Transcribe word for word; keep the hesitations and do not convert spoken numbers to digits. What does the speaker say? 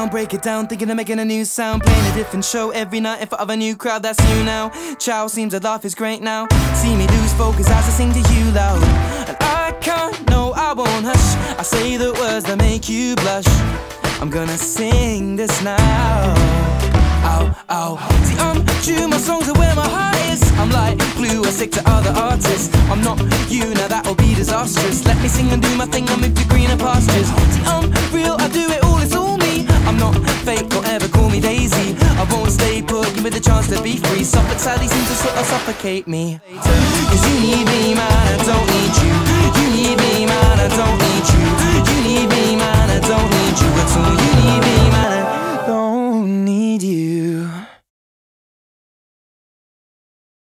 down, break it down, thinking of making a new sound. Playing a different show every night in front of a new crowd, that's you now. Chow seems to laugh is great now. See me lose focus as I sing to you loud. And I can't, no I won't hush. I say the words that make you blush. I'm gonna sing this now. Ow, ow. See, I'm true, my songs are where my heart is. I'm like glue, I stick to other artists. I'm not you, now that'll be disastrous. Let me sing and do my thing, I'll move to greener pastures. See, I'm real, I do it all, it's all me. I'm not fake, don't ever call me Daisy. I won't stay put, give me the chance to be free. Suffolk sadly seems to sort of suffocate me. Cause you need me, man, I don't need you. You need me, man, I don't need you. You need me, man, I don't need you at all. You need me, man, I